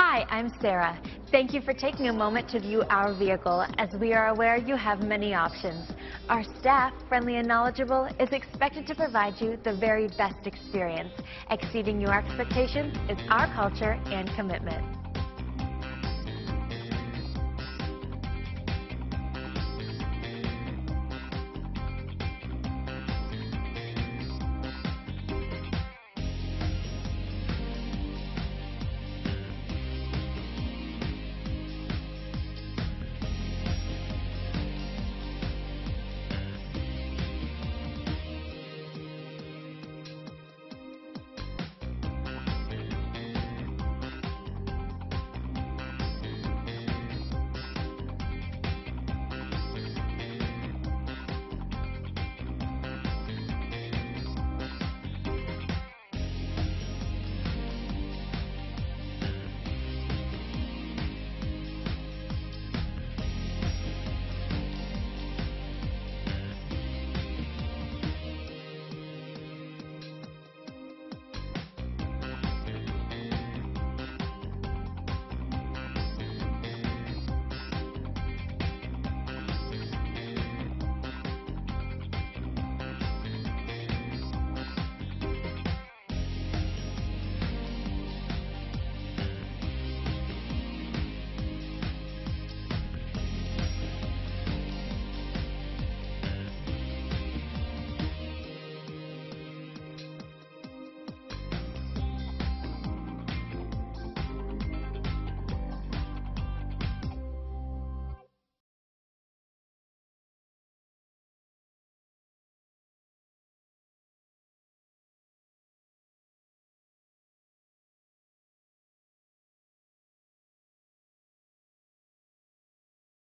Hi, I'm Sarah. Thank you for taking a moment to view our vehicle, as we are aware you have many options. Our staff, friendly and knowledgeable, is expected to provide you the very best experience. Exceeding your expectations is our culture and commitment.